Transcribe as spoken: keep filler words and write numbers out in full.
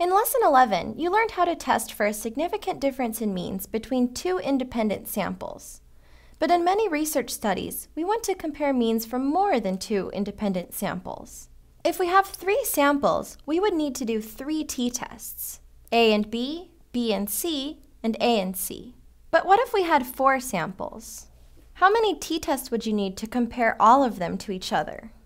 In Lesson eleven, you learned how to test for a significant difference in means between two independent samples. But in many research studies, we want to compare means from more than two independent samples. If we have three samples, we would need to do three t-tests: A and B, B and C, and A and C. But what if we had four samples? How many t-tests would you need to compare all of them to each other?